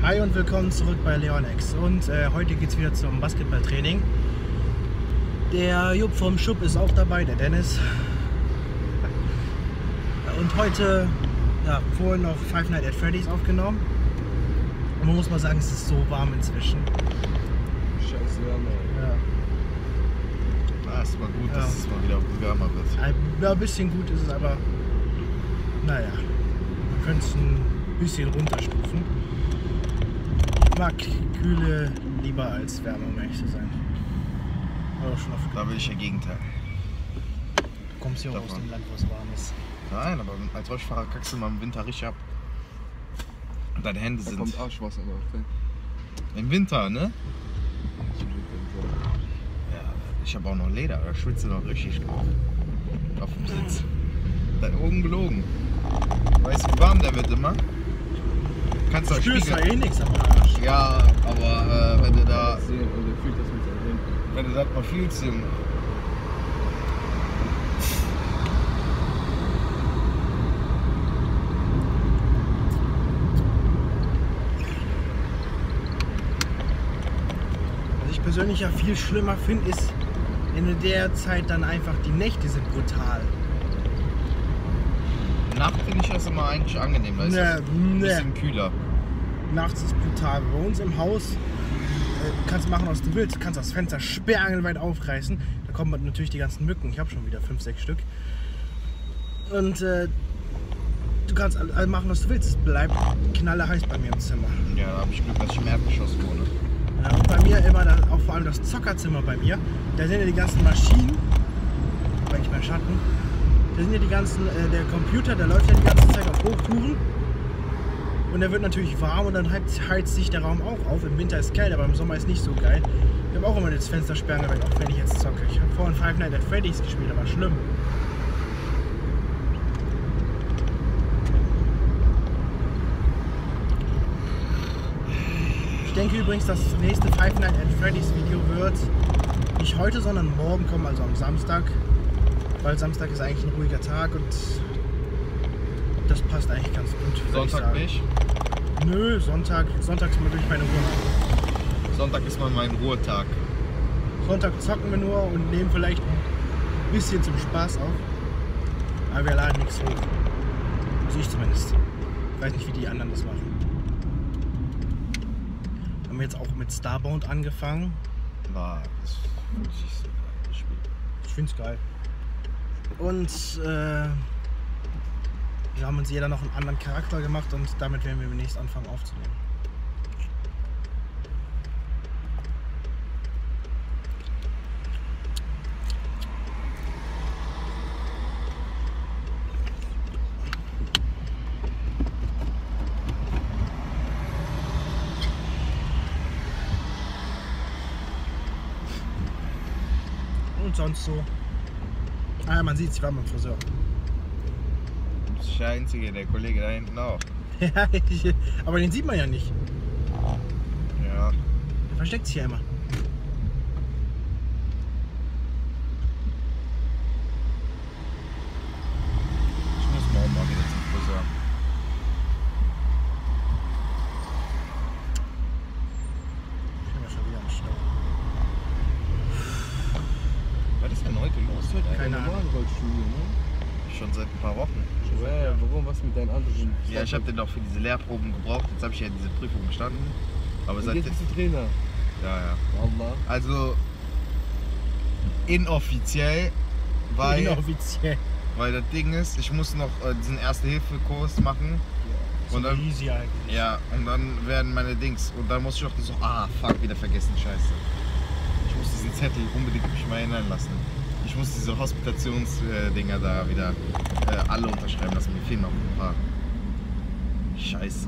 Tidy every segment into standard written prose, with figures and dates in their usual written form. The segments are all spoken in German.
Hi und willkommen zurück bei Leonex. Und heute geht es wieder zum Basketballtraining. Der Jupp vom Schub ist auch dabei, der Dennis. Und heute, ja, vorhin noch Five Nights at Freddy's aufgenommen. Und man muss mal sagen, es ist so warm inzwischen. Scheiße, ja. Ja. Na, ist mal gut, dass es mal wieder wärmer wird. Ja, ein bisschen gut ist es, aber naja, man könnte es ein bisschen runterstufen. Ich mag Kühle lieber als Wärme, um ehrlich zu sein. Aber schon oft. Da will ich ja Gegenteil. Du kommst ja auch aus dem Land, wo es warm ist. Nein, aber als Rollstuhlfahrer kackst du mal im Winter richtig ab. Und deine Hände Da sind... kommt Arschwasser drauf. Im Winter, ne? Ja, ich habe auch noch Leder, da schwitze noch richtig drauf. Auf dem Sitz. Da oben gelogen. Weißt du, wie warm der wird immer? Kannst du Du spürst spiegeln. ja eh nichts am Arsch. Ja, aber wenn du da... Und er fühlt das mit seinen Händen. Wenn du das mal fühlst, Junge. Was ich persönlich ja viel schlimmer finde, ist in der Zeit dann einfach die Nächte sind brutal. Nacht finde ich das immer eigentlich angenehm, da ist das ein bisschen kühler. Nachts ist brutal. Bei uns im Haus kannst du machen, was du willst. Du kannst das Fenster sperrangelweit aufreißen. Da kommen natürlich die ganzen Mücken. Ich habe schon wieder 5, 6 Stück. Und du kannst machen, was du willst. Es bleibt knallerheiß bei mir im Zimmer. Ja, da habe ich Glück, dass ich im Erdgeschoss wohne. Ja, und bei mir immer, auch vor allem das Zockerzimmer bei mir, da sind ja die ganzen Maschinen, eigentlich mein Schatten, da sind ja die ganzen, der Computer, der läuft ja die ganze Zeit auf Hochtouren und der wird natürlich warm und dann heizt sich der Raum auch auf. Im Winter ist es kalt, aber im Sommer ist nicht so geil. Ich habe auch immer das Fenster sperren, auch wenn ich jetzt zocke. Ich habe vorhin Five Nights at Freddy's gespielt, aber schlimm. Ich denke übrigens, dass das nächste Five Nights at Freddy's Video wird nicht heute, sondern morgen kommen, also am Samstag. Weil Samstag ist eigentlich ein ruhiger Tag und das passt eigentlich ganz gut. Sonntag nicht? Nö, Sonntag ist mal durch meine Ruhe. Sonntag ist mal mein Ruhetag. Sonntag zocken wir nur und nehmen vielleicht ein bisschen zum Spaß auf. Aber wir laden nichts hoch. Also ich zumindest. Ich weiß nicht, wie die anderen das machen. Haben wir jetzt auch mit Starbound angefangen. War das nicht so geil, das Spiel. Ich find's geil. Und wir haben uns jeder noch einen anderen Charakter gemacht und damit werden wir demnächst anfangen aufzunehmen. Und sonst so. Ah ja, man sieht, ich war beim Friseur. Du bist der Einzige, der Kollege da hinten auch. Ja, aber den sieht man ja nicht. Ja. Der versteckt sich ja immer. Ich muss morgen mal wieder zum Friseur. Ich bin ja schon wieder am Stau. Was ist denn heute los? Keine Ahnung. Rollstuhl, ne? Schon seit ein paar Wochen. Ja, warum? Was mit deinen anderen? Ja, ich habe den doch für diese Lehrproben gebraucht. Jetzt habe ich ja diese Prüfung bestanden. Aber Und seit jetzt bist du Trainer. ja. Allah. Also inoffiziell, weil Inoffiziell. das Ding ist, ich muss noch diesen Erste-Hilfe-Kurs machen. Und dann, easy eigentlich. ja, und dann werden meine Dings. Und dann muss ich auch so, fuck, wieder vergessen, scheiße. Ich muss diesen Zettel unbedingt mich mal erinnern lassen. Ich muss diese Hospitationsdinger da wieder alle unterschreiben lassen. Mir fehlen noch ein paar. Scheiße.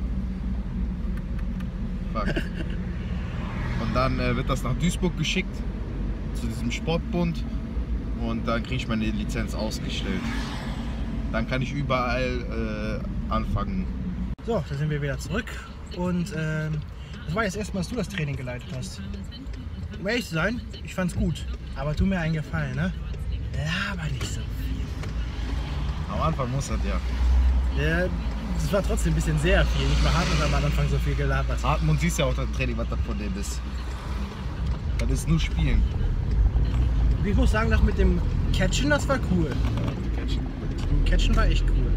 Fuck. Und dann wird das nach Duisburg geschickt, zu diesem Sportbund. Und dann kriege ich meine Lizenz ausgestellt. Dann kann ich überall anfangen. So, da sind wir wieder zurück. Und das war jetzt erstmal, dass du das Training geleitet hast. Um ehrlich zu sein, ich fand's gut. Aber tu mir einen Gefallen, ne? Ja, aber nicht so viel. Am Anfang muss das ja. Das war trotzdem ein bisschen sehr viel. Nicht mal Hartmut hat am Anfang so viel gelabert. Hartmut siehst ja auch das Training, was das von dem ist. Das ist nur Spielen. Ich muss sagen, das mit dem Catchen, das war cool. Mit dem Catchen war echt cool.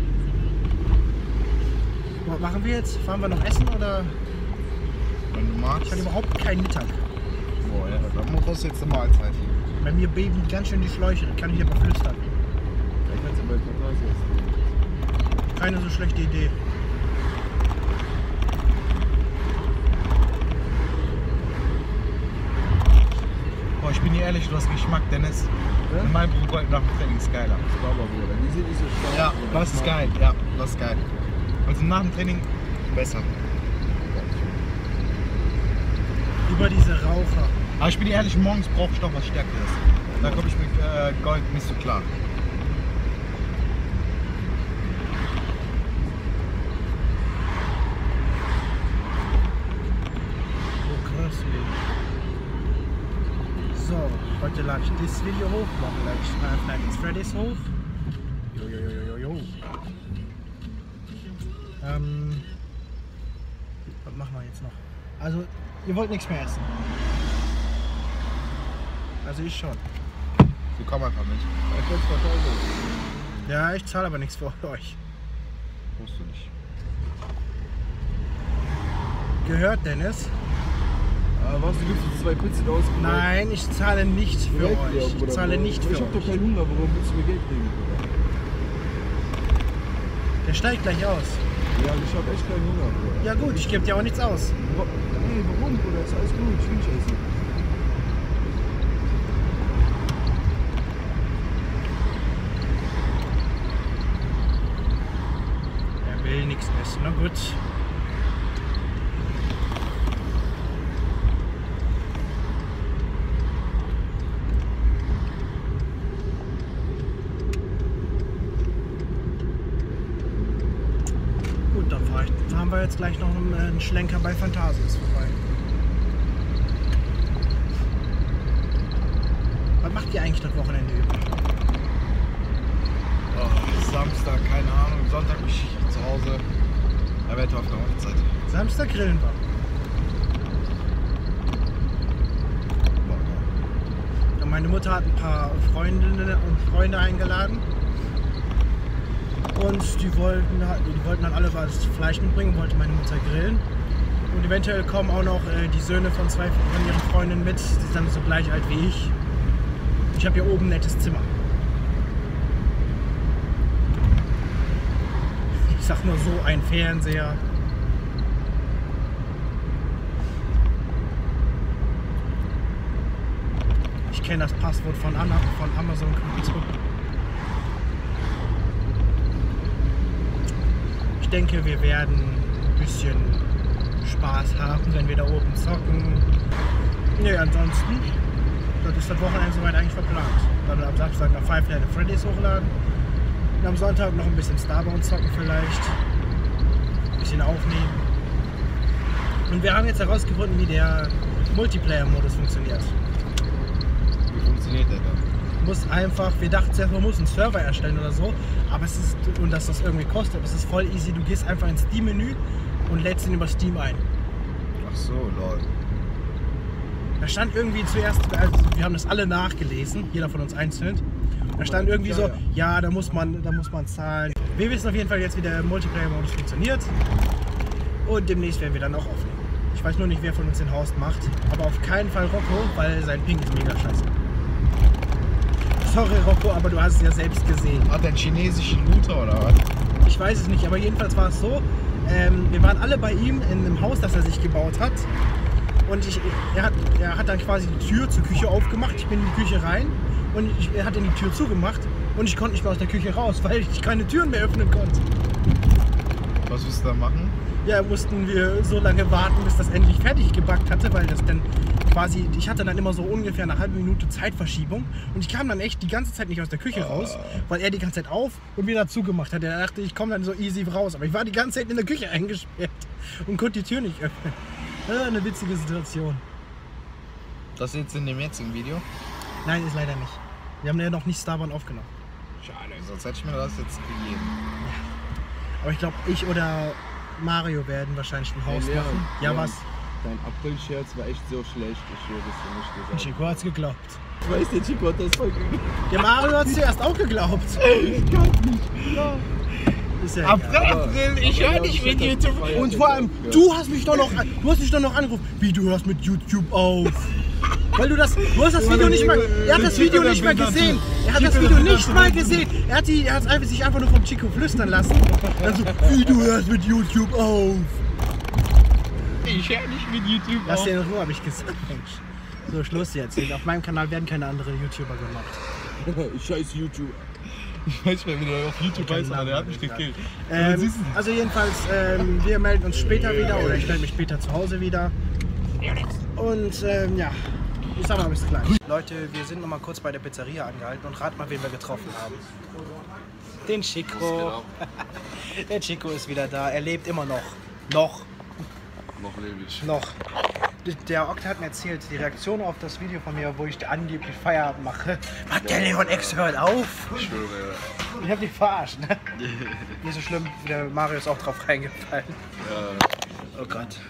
Was machen wir jetzt? Fahren wir noch essen oder? Wenn du magst. Ich hatte überhaupt keinen Mittag. Boah, ja, dann muss jetzt eine Mahlzeit. Bei mir beben ganz schön die Schläuche, das kann ich aber flüstern. Ich kann es aber essen. Keine so schlechte Idee. Boah, ich bin dir ehrlich, du hast Geschmack, Dennis. Ja? Mein Brot nach dem Training ist geiler. Baba, Bruder. Die sind nicht so stark. Ja, das ist geil. Ja, das ist geil. Also nach dem Training besser. Über diese Raucher. Aber ich bin dir ehrlich, morgens brauche ich doch was Stärkeres. Da komme ich mit Gold nicht so klar. So, heute lade ich das Video hoch, morgen lade ich Five Nights at Freddy's hoch. Jo. Was machen wir jetzt noch? Also, ihr wollt nichts mehr essen. Also ich schon. So komm einfach mit. Ich kann es verteilen. Ja, ich zahle aber nichts für euch. Musst du nicht. Gehört, Dennis? Was, du gibst uns 2 Pizzen aus? Nein, ich zahle nicht für euch. Ich zahle nicht für Ich hab doch euch. keinen Hunger, warum willst du mir Geld geben, Bruder? Der steigt gleich aus. Ja, ich hab echt keinen Hunger, Bruder. Ja gut, ich gebe dir auch nichts aus. Nee, warum, Bruder? Ist alles gut, ich will nicht essen. Er will nichts essen, na gut. Gut, dann fahren wir jetzt gleich noch einen Schlenker bei Phantasias vorbei. Was macht ihr eigentlich das Wochenende über? Oh, Samstag, keine Ahnung. Sonntag bin ich zu Hause. Eventuell auf der Hochzeit. Samstag grillen wir. Ja, meine Mutter hat ein paar Freundinnen und Freunde eingeladen. Und die wollten dann alle was Fleisch mitbringen, wollte meine Mutter grillen. Und eventuell kommen auch noch die Söhne von 2 von ihren Freundinnen mit. Die sind dann so gleich alt wie ich. Ich habe hier oben ein nettes Zimmer. Ich sag nur so, ein Fernseher. Ich kenne das Passwort von Amazon Konto. Ich denke, wir werden ein bisschen Spaß haben, wenn wir da oben zocken. Nee, ansonsten, das ist das Wochenende soweit eigentlich verplant. Dann am Samstag noch Five Nights at Freddy's hochladen. Und am Sonntag noch ein bisschen Starbound zocken vielleicht. Ein bisschen aufnehmen. Und wir haben jetzt herausgefunden, wie der Multiplayer-Modus funktioniert. Wie funktioniert der dann? Muss einfach, wir dachten zuerst, man muss einen Server erstellen oder so, aber es ist, und dass das irgendwie kostet, es ist voll easy, du gehst einfach ins Steam-Menü und lädst ihn über Steam ein. Ach so, lol. Da stand irgendwie zuerst, also wir haben das alle nachgelesen, jeder von uns einzeln. Da stand irgendwie so, ja, da muss man zahlen. Wir wissen auf jeden Fall jetzt, wie der Multiplayer-Modus funktioniert. Und demnächst werden wir dann auch aufnehmen. Ich weiß nur nicht, wer von uns den Host macht, aber auf keinen Fall Rocco, weil sein Ping ist mega scheiße. Sorry Rocco, aber du hast es ja selbst gesehen. Hat der einen chinesischen Router oder was? Ich weiß es nicht, aber jedenfalls war es so, wir waren alle bei ihm in einem Haus, das er sich gebaut hat. Und er hat dann quasi die Tür zur Küche aufgemacht. Ich bin in die Küche rein und er hat dann die Tür zugemacht. Und ich konnte nicht mehr aus der Küche raus, weil ich keine Türen mehr öffnen konnte. Was willst du da machen? Ja, mussten wir so lange warten, bis das endlich fertig gebackt hatte, weil das dann quasi, ich hatte dann immer so ungefähr eine halbe Minute Zeitverschiebung und ich kam dann echt die ganze Zeit nicht aus der Küche raus, weil er die ganze Zeit auf und wieder zugemacht hat. Er dachte, ich komme dann so easy raus, aber ich war die ganze Zeit in der Küche eingesperrt und konnte die Tür nicht öffnen. Eine witzige Situation. Das jetzt in dem jetzigen Video? Nein, ist leider nicht. Wir haben ja noch nicht Starbound aufgenommen. Schade, sonst hätte ich mir das jetzt gegeben. Aber ich glaube, ich oder Mario werden wahrscheinlich ein Haus machen. Ja, was? Dein April-Scherz war echt so schlecht, ich schwöre das dir nicht gesagt. Chico hat's geglaubt. Ich weiß, der Chico hat das voll geglaubt. Der Mario hat's zuerst auch geglaubt. Ich kann nicht. Ja. Ist ja April, ich höre nicht mit YouTube. Und vor allem, du hast mich doch noch angerufen. Wie, du hörst mit YouTube auf? Weil du hast das Video nicht mal, er hat das Video nicht mal gesehen. Er hat das Video nicht mal gesehen. Er hat sich einfach nur vom Chico flüstern lassen. Also, wie, du hörst mit YouTube auf? Ich höre nicht mit YouTube Lass auf. dir in Ruhe, hab ich gesagt, Mensch. So, Schluss jetzt. Auf meinem Kanal werden keine anderen YouTuber gemacht. Ich scheiß YouTube. Ich weiß nicht mehr, wie der auf YouTube heißt, aber der hat mich gekillt. Also jedenfalls, wir melden uns später wieder oder ich melde mich später zu Hause wieder. Und ja, ich sag mal bis gleich. Leute, wir sind noch mal kurz bei der Pizzeria angehalten und rat mal, wen wir getroffen haben. Den Chico. Der Chico ist wieder da. Er lebt immer noch. Noch lebe ich. Noch. Der Okta hat mir erzählt, die Reaktion auf das Video von mir, wo ich angeblich Feierabend mache. Was, der Leon X hört auf? Ich schwöre, ja. Ich hab dich verarscht, ne? Nicht so schlimm, der Mario ist auch drauf reingefallen. Ja. Oh Gott.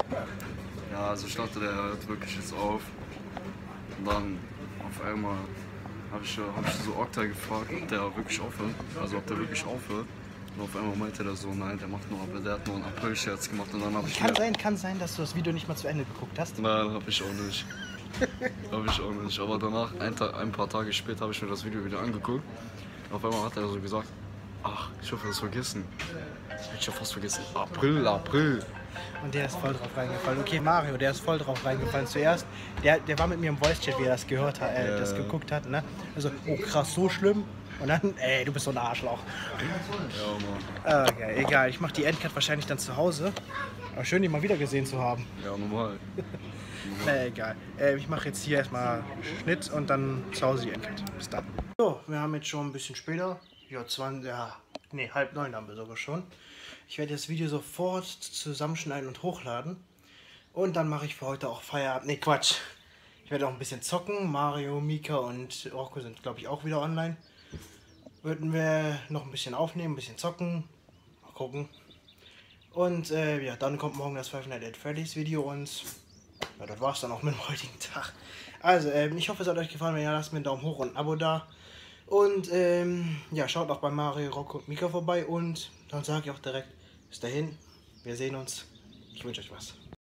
Ja, also ich dachte, der hört wirklich jetzt auf. Und dann auf einmal habe ich so Okta gefragt, ob der wirklich aufhört. Also ob der wirklich aufhört. Und auf einmal meinte der so, nein, der hat nur einen April-Scherz gemacht. Und dann habe ich Kann sein, dass du das Video nicht mal zu Ende geguckt hast. Nein, habe ich auch nicht. Aber danach, ein paar Tage später, habe ich mir das Video wieder angeguckt. Auf einmal hat er so gesagt, ach, ich hoffe, das vergessen. Ich habe fast vergessen. April. Und der ist voll drauf reingefallen. Okay, Mario, der ist voll drauf reingefallen. Zuerst, der war mit mir im Voice-Chat, wie er das gehört hat, das geguckt hat, ne? Also, oh krass, so schlimm. Und dann, ey, du bist so ein Arschloch. Ja, Mann. Okay, egal, ich mach die Endcut wahrscheinlich dann zu Hause. Aber schön, die mal wieder gesehen zu haben. Ja, normal. Na egal. Ich mache jetzt hier erstmal Schnitt und dann zu Hause die Endcut. Bis dann. So, wir haben jetzt schon ein bisschen später. Ja, 8:30 haben wir sogar schon. Ich werde das Video sofort zusammenschneiden und hochladen. Und dann mache ich für heute auch Feierabend. Ne, Quatsch. Ich werde auch ein bisschen zocken. Mario, Mika und Rocco sind, glaube ich, auch wieder online. Würden wir noch ein bisschen aufnehmen, ein bisschen zocken. Mal gucken. Und ja, dann kommt morgen das Five Nights at Freddy's Video und ja, das war's dann auch mit dem heutigen Tag. Also, ich hoffe, es hat euch gefallen. Wenn ja, lasst mir einen Daumen hoch und ein Abo da. Und ja, schaut auch bei Mario, Rocco und Mika vorbei. Und dann sage ich auch direkt, bis dahin, wir sehen uns. Ich wünsche euch was.